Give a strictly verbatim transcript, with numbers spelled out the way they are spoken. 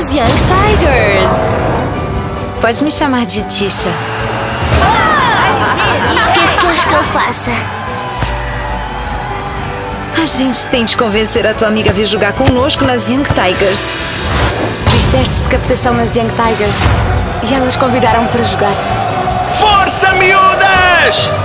nas Young Tigers. Pode me chamar de Tisha. O que queres que eu faça? A gente tem de convencer a tua amiga a vir jogar conosco nas Young Tigers. Fiz testes de captação nas Young Tigers e elas convidaram-me para jogar. Força, miúdas!